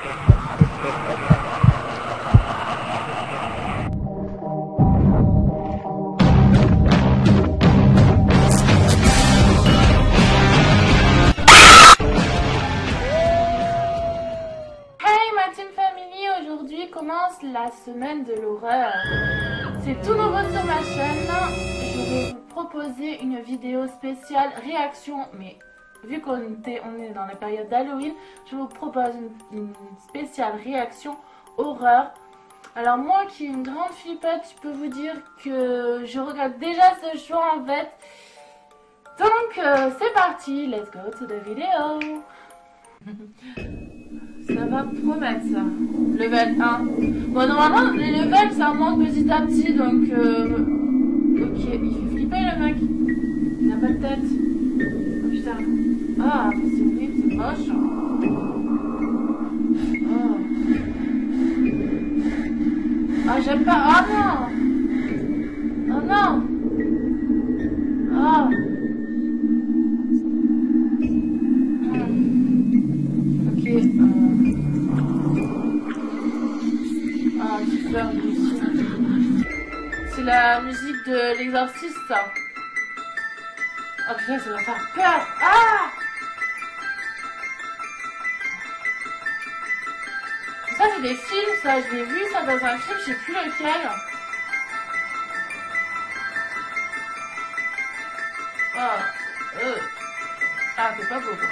Commence la semaine de l'horreur. C'est tout nouveau sur ma chaîne. Je vais vous proposer une vidéo spéciale réaction, mais vu qu'on est dans la période d'Halloween, je vous propose une spéciale réaction horreur. Alors moi qui est une grande flippette, je peux vous dire que je regarde déjà ce show en fait. Donc c'est parti, let's go to the video. Ça va promettre ça. Level 1. Bon, normalement, les levels, ça monte petit à petit, donc... Ok, il fait flipper le mec. Il n'a pas de tête. Oh putain. Ah, c'est horrible, c'est moche. Oh. Ah, j'aime pas. Ah non. Oh non. Ah. Ok. Ah, j'ai peur de ici. C'est la musique de l'exorciste, ça. Oh putain, ça va faire peur. Ah! Ça, c'est des films, ça. Je l'ai vu, ça, dans un film, je sais plus lequel. Oh. Ah, c'est pas beau, ça.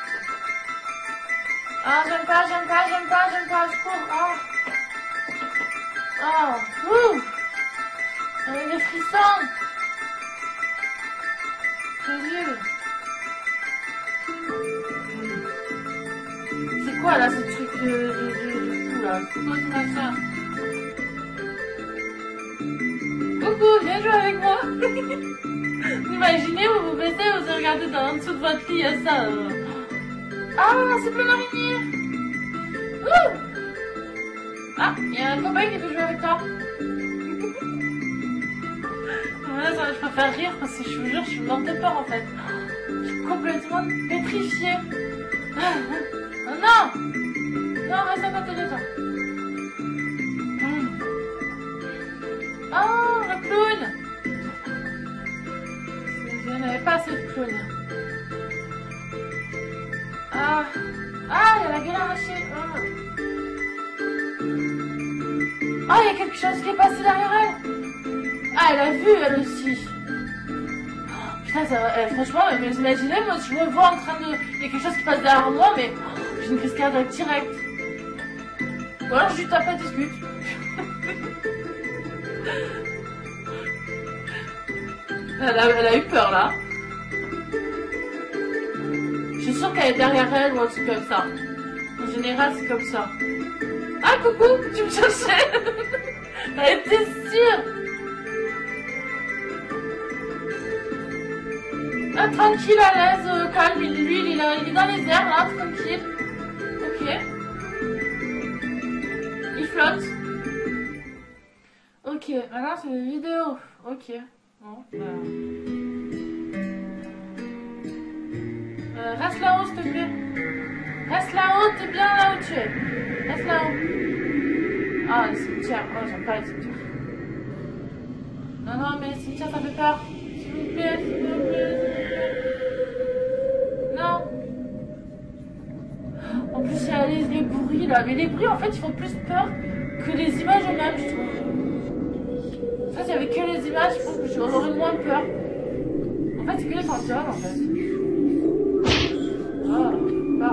Ah, j'aime pas, je cours. Ah. Oh, ouh. J'avais des frissons. C'est horrible. C'est quoi là ce truc de fou là? C'est quoi ce machin? Coucou, viens jouer avec moi. Vous imaginez, vous vous baissez, vous regardez en dessous de votre lit, il y a ça. Ah, c'est plein d'araignées. Ouh. Ah, il y a un copain qui veut jouer avec toi. Là, ça, je préfère rire parce que je vous jure, je suis morte de peur en fait. Je suis complètement pétrifiée. Oh non! Non, reste à côté de toi. Oh, le clown! Je n'avais pas assez de clown. Ah, il y a la gueule arrachée. Ah, il y a quelque chose qui est passé derrière elle. Ah, elle a vu, elle aussi. Putain, ça, franchement, mais imaginez, moi, je me vois en train de... Il y a quelque chose qui passe derrière moi, mais j'ai une crise cardiaque directe. Ou alors, je lui tape la discute. Elle a eu peur, là. Je suis sûre qu'elle est derrière elle ou un truc comme ça. En général, c'est comme ça. Ah, coucou, tu me cherchais. Elle était sûre. Ah, tranquille, à l'aise, calme, lui, il est dans les airs, là, tranquille. Ok. Il flotte. Ok, maintenant c'est une vidéo. Ok. Bon, reste là-haut, s'il te plaît. Reste là-haut, t'es bien là où tu es. Reste là-haut. Ah, le cimetière. Oh, j'aime pas les cimetières. Non, mais le cimetière, ça fait peur. S'il vous plaît, s'il vous plaît. Non. En plus, il y a les bruits là. Mais les bruits, en fait, ils font plus peur que les images eux-mêmes, je trouve. Ça, s'il y avait que les images, je pense que j'aurais moins peur. En fait, c'est que les fantômes, en fait. Oh, ah.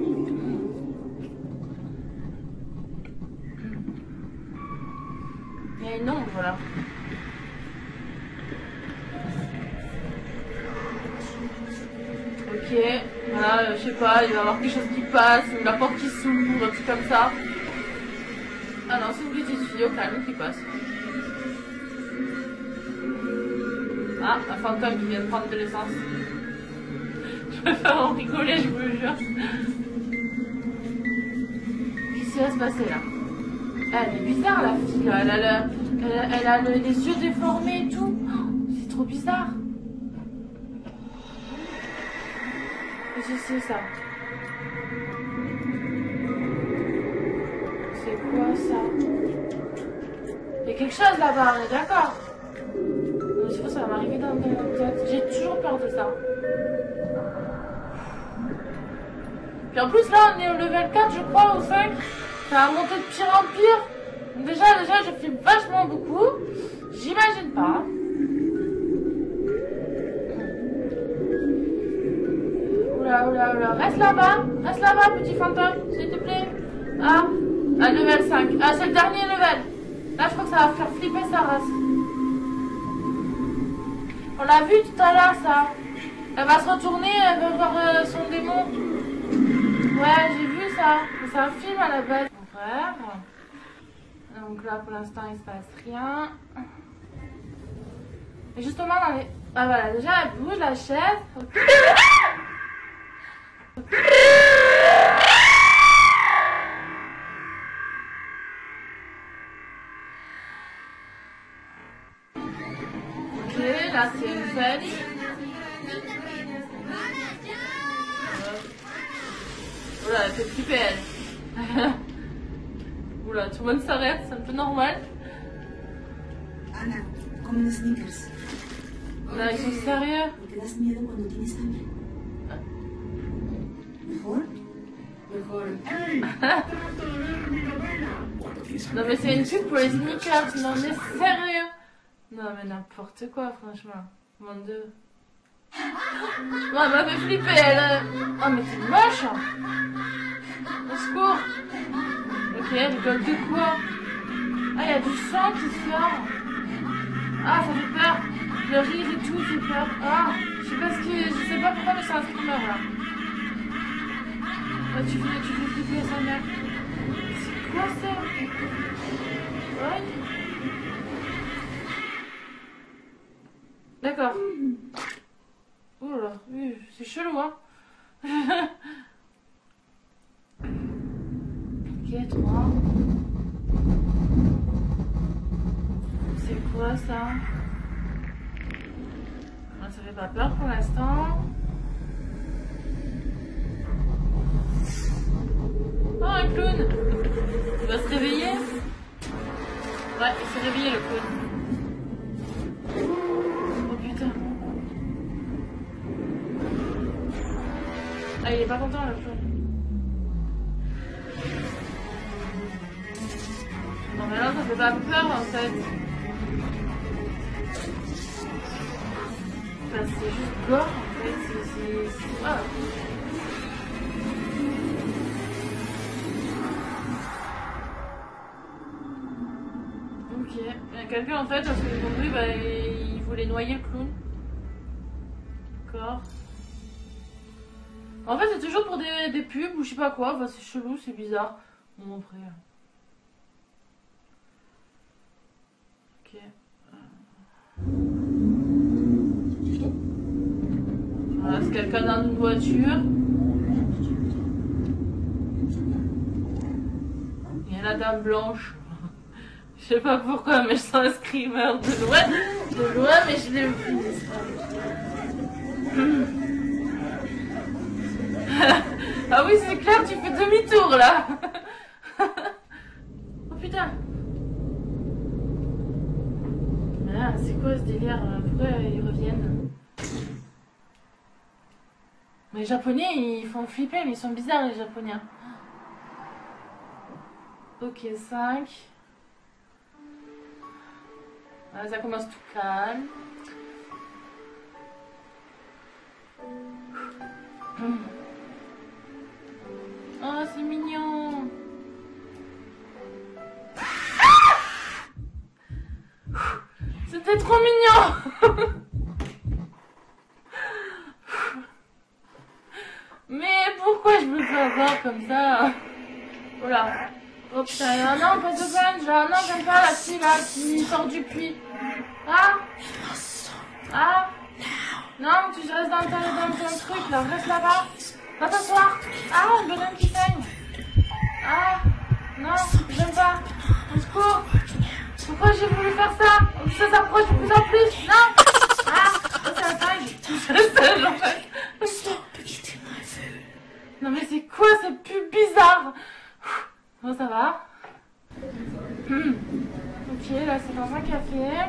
Il y a une ombre là. Ok, voilà, je sais pas, il va y avoir quelque chose qui passe, ou la porte qui s'ouvre, un truc comme ça. Ah non, c'est une petite fille au calme qui passe. Ah, un fantôme qui vient de prendre de l'essence. Je préfère en rigoler, je vous le jure. Qu'est-ce qui va se passer là? Elle est bizarre la fille là, elle a les yeux déformés et tout. C'est trop bizarre. Qu'est-ce que c'est ça? C'est quoi ça? Il y a quelque chose là-bas, on est d'accord? Je sais pas, ça va m'arriver dans la tête. J'ai toujours peur de ça. Puis en plus là on est au level 4 je crois, ou 5. Ça va monter de pire en pire. Donc déjà je flippe vachement beaucoup. J'imagine pas. Oula. Reste là-bas petit fantôme, s'il te plaît. Ah, level 5. Ah, c'est le dernier level. Là je crois que ça va faire flipper sa race. On l'a vu tout à l'heure ça. Elle va se retourner, elle va voir son démon. Ouais, j'ai vu ça. C'est un film à la base. Mon frère. Donc là, pour l'instant, il se passe rien. Et justement, dans les... Ah voilà, déjà, elle bouge la chaise. Ok, là, c'est une fête. Oula, elle fait flipper elle. Oula, tout le monde s'arrête, c'est un peu normal. Ana, come sneakers. Là, ils sont sérieux. ¿Te das miedo cuando tienes hambre? ¿Mejor? Non mais c'est une pub pour les sneakers, non mais sérieux. Non mais n'importe quoi franchement. Mon dieu. Non, elle m'a fait flipper elle. Oh mais c'est moche. Au secours. Ok, elle rigole de quoi? Ah, il y a du sang qui sort. Ah, ça fait peur. Le rire et tout fait peur. Ah, je sais pas pourquoi mais c'est un screamer là. Ah, tu fais flipper sa mère. C'est quoi ça? Ouais. D'accord. Oh là là, oui, c'est chelou hein. Ok, 3. C'est quoi ça? Ça fait pas peur pour l'instant. Oh, un clown! Il va se réveiller? Ouais, il s'est réveillé le clown. Oh putain. Ah, il est pas content le clown. Non mais là ça fait pas peur en fait. Enfin, c'est juste gore en fait. C'est... Voilà. Ok. Il y a quelqu'un en fait, parce que j'ai compris, bah, il voulait noyer le clown. D'accord. En fait c'est toujours pour des pubs ou je sais pas quoi. Enfin, c'est chelou, c'est bizarre. Bon après... Ok. Voilà, c'est quelqu'un dans une voiture. Il y a la dame blanche. Je sais pas pourquoi, mais je sens un screamer de loin. De loin, mais je l'ai vu. Ah oui, c'est clair, tu fais demi-tour là. Oh putain. Ah, c'est quoi ce délire? Pourquoi ils reviennent? Mais les Japonais, ils font flipper, mais ils sont bizarres les Japonais. Ok, 5. Là, ça commence tout calme. Oh, c'est mignon. C'était trop mignon. Mais pourquoi je me fais avoir comme ça? Oh là. Oh putain, il y a un an, pas de gun. J'ai un an comme ça, la fille là, qui sort du puits. Ah? Ah? Non, tu restes dans ton truc là, reste là-bas. Va t'asseoir. Ah, une banane qui saigne. Ah? Non, j'aime pas. Au secours. Pourquoi j'ai voulu faire ça? Ça s'approche de plus en plus. Non. Ah, oh, c'est un singe. En fait. Non mais c'est quoi cette pub bizarre? Bon, ça va. Ok, là c'est dans un café.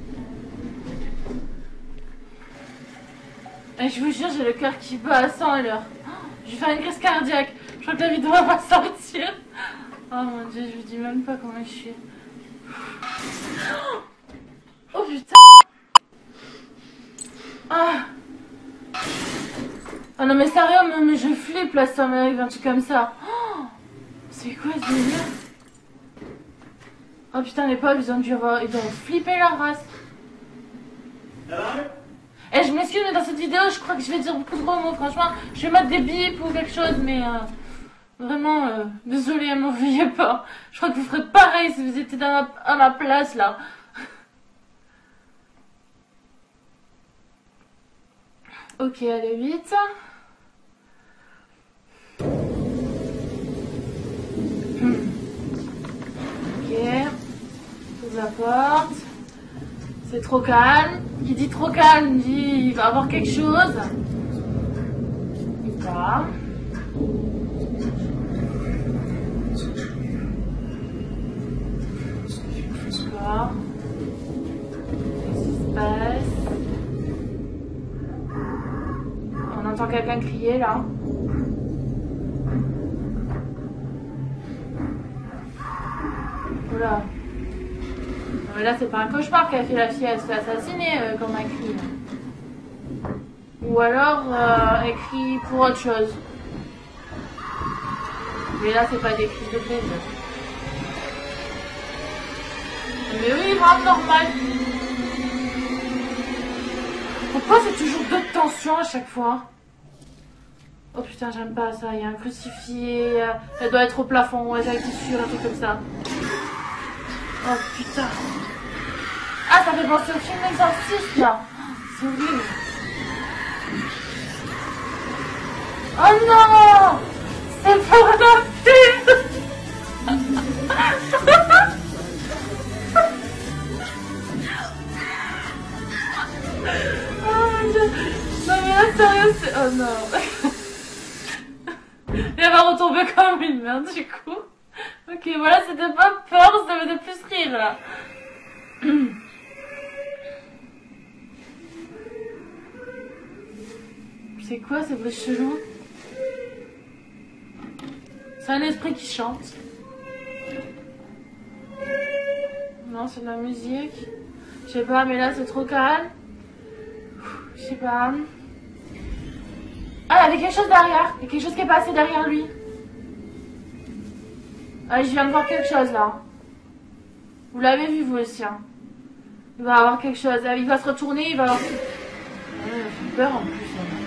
Et je vous jure, j'ai le cœur qui bat à 100 à l'heure. Je vais faire une crise cardiaque. Je crois que la vidéo va pas sortir. Oh mon dieu, je vous dis même pas comment je suis. Oh putain. Ah. Oh non mais sérieux, mais je flippe là, ça m'arrive un truc comme ça. Oh, c'est quoi ce délire? Oh putain, les pauvres, ils ont flippé leur race. Et je m'excuse, mais dans cette vidéo, je crois que je vais dire beaucoup de gros mots. Franchement, je vais mettre des bips ou quelque chose, mais vraiment, désolée, m'en veuillez pas. Je crois que vous ferez pareil si vous étiez à ma place là. Ok, allez, vite. Ok, j'ouvre la porte. C'est trop calme. Qui dit trop calme dit il va avoir quelque chose. Il va. D'accord. Qu'est-ce qui se passe? On entend quelqu'un crier là. Oula. Mais là, c'est pas un cauchemar qu'a fait la fille, elle se fait assassiner comme un cri. Ou alors, elle crie pour autre chose. Mais là, c'est pas des cris de plaisir. Mais oui, vraiment normal. Pourquoi c'est toujours deux tensions à chaque fois? Oh putain, j'aime pas ça. Il y a un crucifix, elle doit être au plafond, elle a été sûre, un truc comme ça. Oh putain. Ah, ça fait penser au film Exorciste là. C'est horrible. Oh non, c'est pas un film. Oh mon dieu. Non mais là sérieux c'est... Oh non. Elle va retomber comme une merde du coup. Ok, voilà, c'était pas peur, ça me fait plus rire là. C'est quoi ces bruits chelous? C'est un esprit qui chante. Non, c'est de la musique. Je sais pas, mais là c'est trop calme. Je sais pas. Ah, il y avait quelque chose derrière. Il y a quelque chose qui est passé derrière lui. Ah, je viens de voir quelque chose là. Vous l'avez vu vous aussi. Hein. Il va avoir quelque chose. Il va se retourner, il va avoir... Ah, il a fait peur en plus.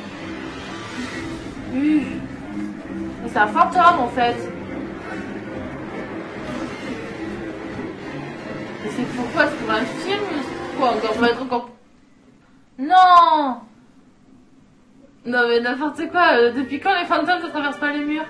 Mais c'est un fantôme en fait. Et c'est pourquoi? C'est pour un film? Quoi encore? On va être encore... Non. Non mais n'importe quoi. Depuis quand les fantômes ne traversent pas les murs?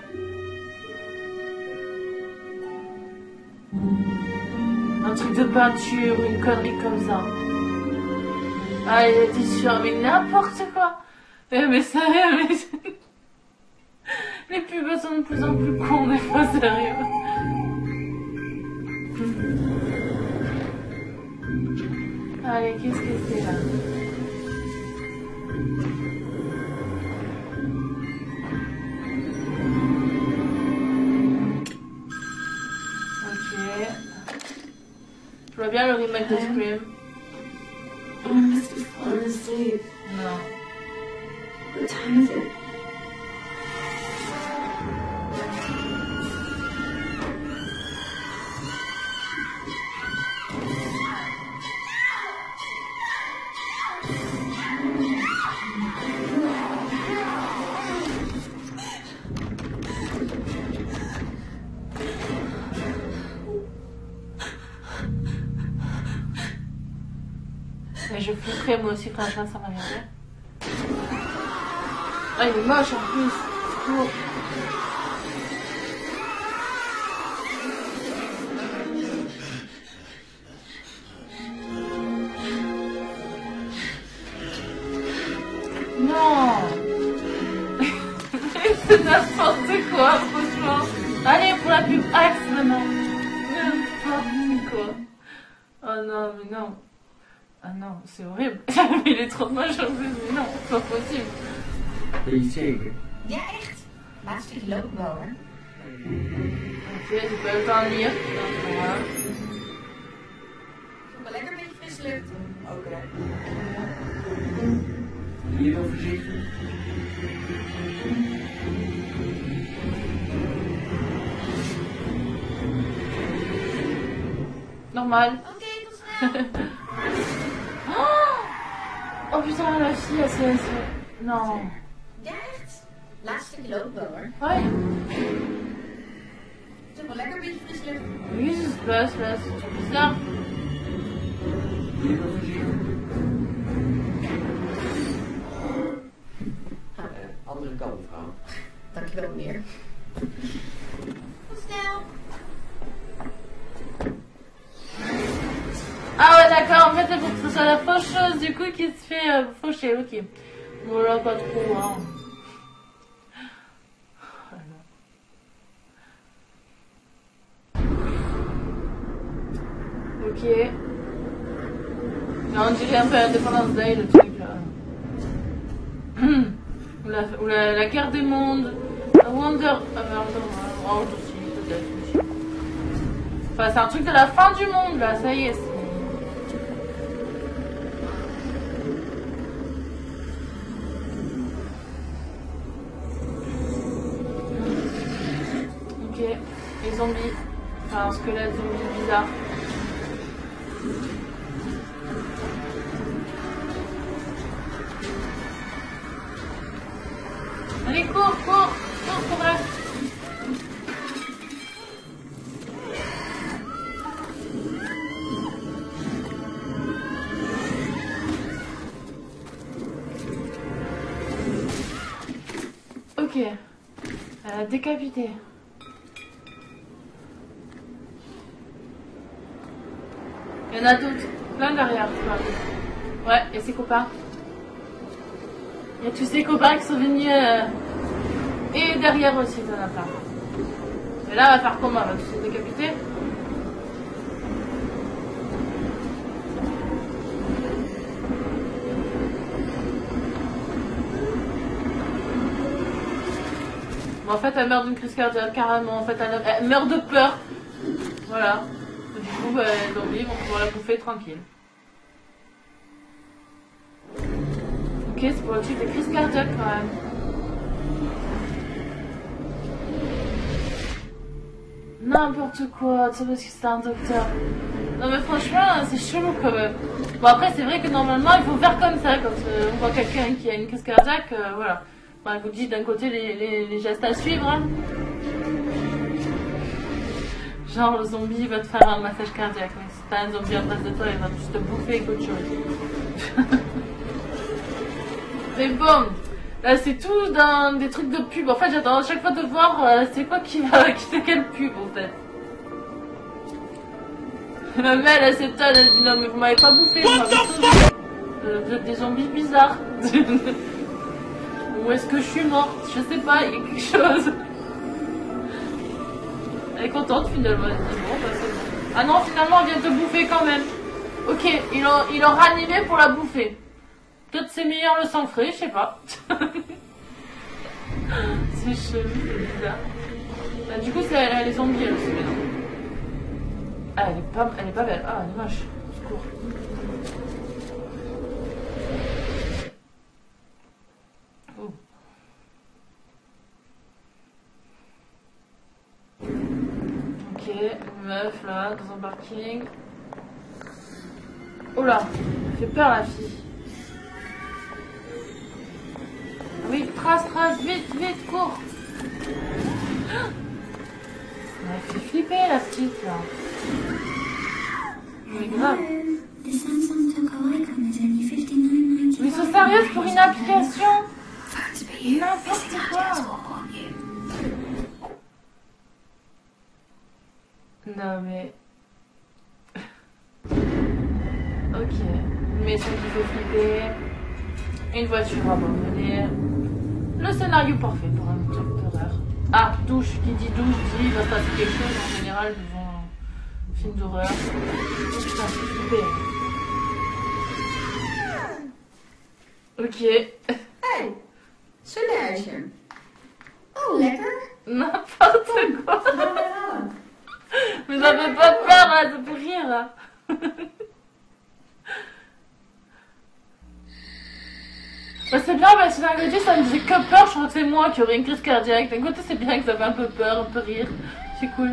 Un truc de peinture, une connerie comme ça. Ah, il était sûr, mais n'importe quoi. Mais sérieux, mais... Les pubs sont de plus en plus cons, des fois, sérieux. Allez, qu'est-ce que c'est là? Ok. Je vois bien le remake de Scream. I must have fallen asleep. Non. What time is it? Mais je flipperais moi aussi quand ça m'arrivait. Ah, il est moche en plus. C'est court. Non. C'est n'importe quoi, franchement. Allez, pour la pub Axe, vraiment. N'importe Ah non, mais non. Ah non, c'est horrible. Il est trop moche en plus, mais non, c'est pas possible. Weet je zeker? Ja, echt. Laatst stukje lopen wel hoor. Ok, j'ai pas le temps de lire. Voilà. Zoek wel lekker een beetje frisse lucht. Oké. Hier wel voorzichtig. Normal. Oké, tot snel. Oh putain, la fille, elle Non. Ja, echt. Laatst stukje lopen wel hoor. Ouais. Zoek wel lekker een beetje frisse lucht. Qu'est-ce qui se passe là? C'est trop bizarre. Hier wel voorzichtig. Andere kant, vrouw. Dankjewel meneer. Tot snel. Ah ouais, d'accord, en fait, c'est pour que ce soit la faucheuse du coup qui se fait faucher, ok. Voilà, pas trop, hein. Ok. Mais on dirait un peu Independence Day, le truc là. Ou la guerre des mondes. Wonder. Ah merde, oh, aussi, peut-être aussi. Enfin, c'est un truc de la fin du monde là, ça y est. Ok, les zombies. Enfin, un squelette zombie bizarre. Allez, cours, cours, cours, bref. Ok. Décapité. Il y en a d'autres. Plein derrière. Ouais, et ses copains. Il y a tous ses copains qui sont venus. Et derrière aussi, ça en a plein. Mais là, on va faire comment? On va tous les décapiter? Bon, en fait, elle meurt d'une crise cardiaque, carrément. En fait, elle meurt de peur. Voilà. Du coup, les zombies vont pouvoir la bouffer tranquille. Ok, c'est pour le truc des crises cardiaques quand même. N'importe quoi, tu sais, parce que c'est un docteur. Non mais franchement, c'est chelou quand même. Bon après, c'est vrai que normalement, il faut faire comme ça, quand on voit quelqu'un qui a une crise cardiaque, voilà. Enfin, il vous dit d'un côté les gestes à suivre. Hein. Genre le zombie va te faire un massage cardiaque. Mais si t'as un zombie en face de toi, il va juste te bouffer qu'autre chose. Mais bon, là c'est tout dans des trucs de pub. En fait, j'attends à chaque fois de voir c'est quoi qui c'est quelle pub en fait. Ma mère elle s'étonne, elle dit non mais vous m'avez pas bouffé, vous m'avez sauvé. Vous êtes des zombies bizarres. Ou est-ce que je suis morte? Je sais pas, il y a quelque chose. Elle est contente finalement, elle dit bon bah c'est bon. Ah non, finalement on vient de te bouffer quand même. Ok, ils l'ont ranimé pour la bouffer. Peut-être c'est meilleur le sang frais, je sais pas. C'est chelou, c'est bizarre. Bah, du coup, elle est zombie elle aussi maintenant. Ah, elle est pas belle. Ah, elle est moche. Secours. Oh. Ok, une meuf là, dans un parking. Oh là, elle fait peur la fille. Oui, trace, vite, vite, cours. Elle fait flipper la petite là. Mais grave. The Samsung took away from the only 59.95. Mais ils sont sérieuses pour une application? Phones for you. N'importe quoi. Non mais... Ok. Une maison qui fait flipper. Une voiture abandonnée. Le scénario parfait pour un truc d'horreur. Ah, douche. Qui dit douche dit il va se passer quelque chose. En général, ils vont film d'horreur. Oh putain, c'est super. Ok. Hey, soulage. Oh, lekker. N'importe quoi. Mais ça fait pas peur, là, ça fait rire, là. Bah, c'est bien, parce que d'un côté, ça me faisait que peur, je crois que c'est moi qui aurais une crise cardiaque. D'un côté, c'est bien que ça fait un peu peur, un peu rire. C'est cool.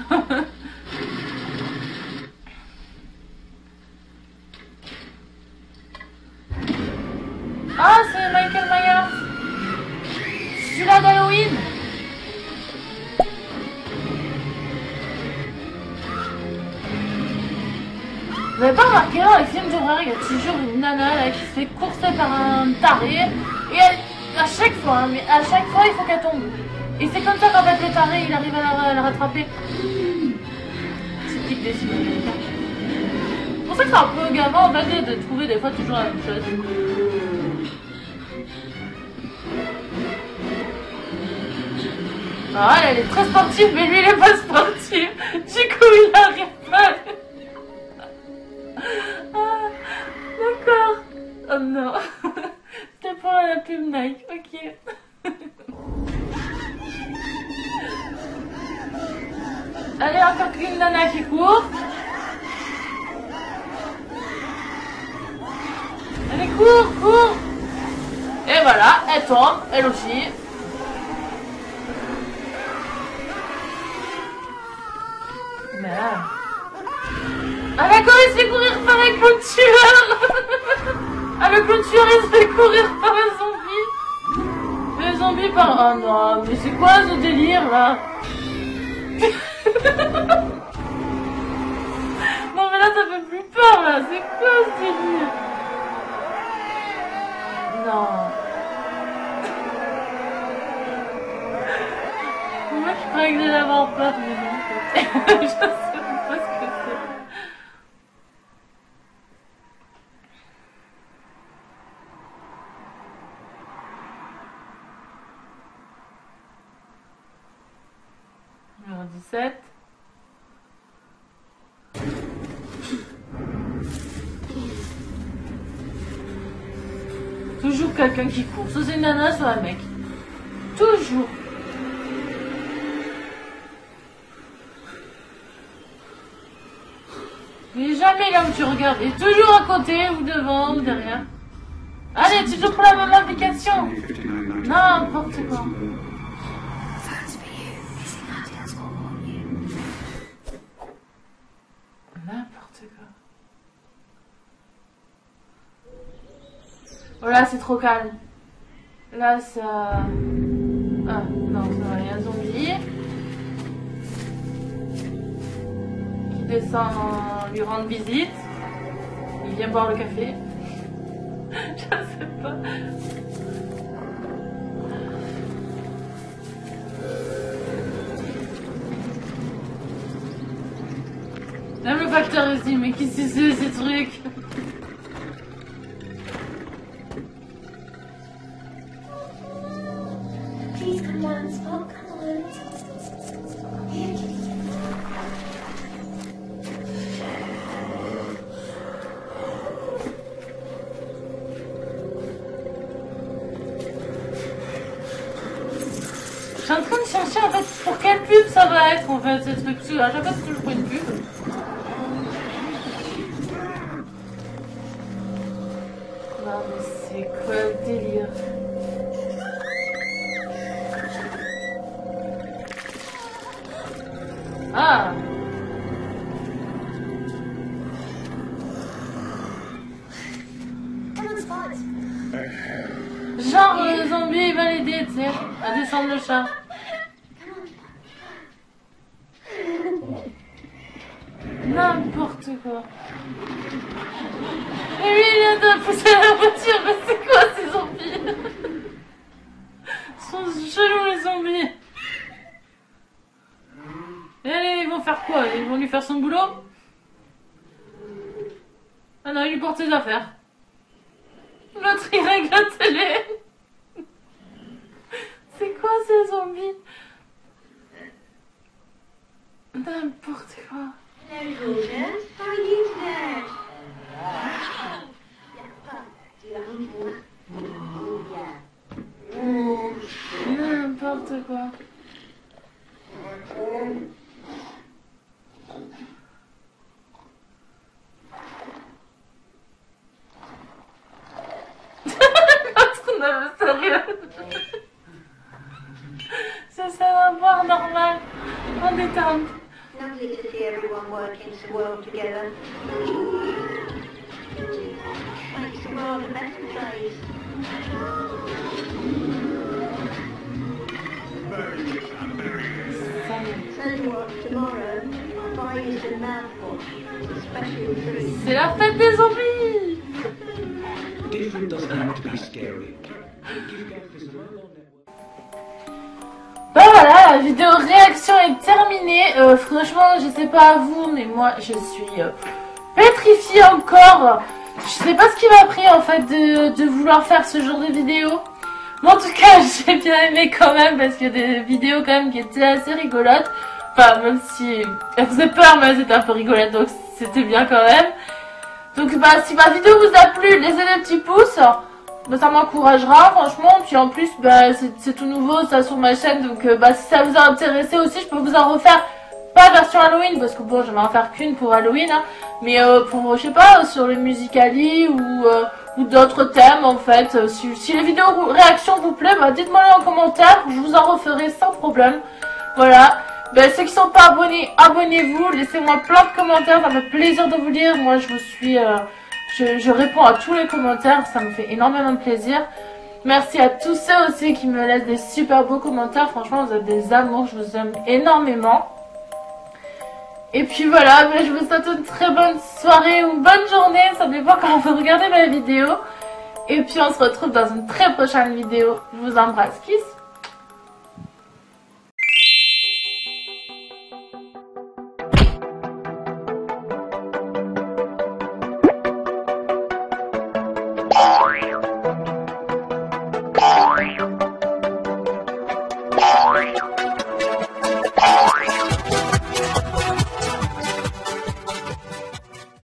Ah, c'est Michael Myers. Celui-là d'Halloween. Vous avez pas remarqué dans les films d'horreur, il y a toujours une nana là, qui se fait courser par un taré. Et à chaque fois, hein, mais à chaque fois, il faut qu'elle tombe. Et c'est comme ça qu'en fait le taré, il arrive à la rattraper. C'est type des films américains. C'est pour ça que c'est un peu gamin en fait de trouver des fois toujours la même chose. Ah, elle est très sportive, mais lui il est pas sportif. Du coup, il arrive pas. Ah, d'accord. Oh non. C'était pour la pub Nike, ok. Allez, encore une nana qui court. Allez, cours, cours. Et voilà, elle tombe, elle aussi. Mais là... Ah d'accord, il se fait courir par un clown tueur. Ah, le clown tueur, il se fait courir par un zombie. Le zombie par... Oh non, mais c'est quoi ce délire, là? Non mais là, ça fait plus peur, là. C'est quoi ce délire? Non. Moi, je croyais que j'allais avoir peur, mais non. Je sais pas ce que c'est. Numéro 17. Toujours quelqu'un qui court. Soit c'est une nana, soit un mec. Toujours. Il est jamais là où tu regardes. Il est toujours à côté, ou devant, ou derrière. Allez, toujours pour la même application. N'importe quoi. N'importe quoi. Oh là, c'est trop calme. Là, ça... Ah, non, ça va, il y a un zombie. Qui descend lui rendre visite. Il vient boire le café. Je sais pas. Même le facteur ici, mais qu'est-ce que c'est ces trucs? Please come down, Spock. Come on. Here, kitty. Je suis en train de chercher en fait pour quelle pub ça va être en fait ces trucs. Parce que à chaque fois c'est toujours pour une pub. Non mais c'est quoi le délire? Ah! Come on, Spot. Genre le zombie il va l'aider, tu sais, à descendre le chat. N'importe quoi. Et lui il vient de pousser la voiture, mais c'est quoi ces zombies? Ils sont chelous les zombies. Et allez, ils vont faire quoi? Ils vont lui faire son boulot? Ah non, il lui porte ses affaires. L'autre il règle la télé. C'est quoi ces zombies? N'importe quoi. There you go. Georgia. How are you today? N'importe quoi. Parce qu'on avait sérieux. Ça sert à voir normal. En détente. Lovely to see everyone working so well together. Makes the world a better place. So what, tomorrow, I'll buy you some mouthwash, especially fruit. C'est la fête des zombies. Different doesn't have to be scary. Give Gaffers a mobile network. Bah voilà, la vidéo réaction est terminée. Franchement, je sais pas à vous, mais moi je suis pétrifiée encore. Je sais pas ce qui m'a pris en fait de vouloir faire ce genre de vidéo. Mais en tout cas, j'ai bien aimé quand même parce qu'il y a des vidéos quand même qui étaient assez rigolotes. Enfin, même si elles faisaient peur, mais elles étaient un peu rigolotes, donc c'était bien quand même. Donc bah si ma vidéo vous a plu, laissez des petits pouces. Bah, ça m'encouragera franchement, puis en plus bah, c'est tout nouveau ça sur ma chaîne, donc bah, si ça vous a intéressé aussi je peux vous en refaire, pas version Halloween parce que bon je vais en faire qu'une pour Halloween hein, mais pour je sais pas sur les Musical.ly ou d'autres thèmes en fait. Si les vidéos réactions vous plaît, bah, dites-moi en commentaire, je vous en referai sans problème. Voilà, bah, ceux qui sont pas abonnés, abonnez-vous, laissez-moi plein de commentaires, ça me fait plaisir de vous lire, moi je vous suis... Je réponds à tous les commentaires, ça me fait énormément de plaisir. Merci à tous ceux aussi qui me laissent des super beaux commentaires. Franchement, vous êtes des amours, je vous aime énormément. Et puis voilà, je vous souhaite une très bonne soirée ou bonne journée. Ça dépend quand vous regardez ma vidéo. Et puis on se retrouve dans une très prochaine vidéo. Je vous embrasse. Kiss. Bye.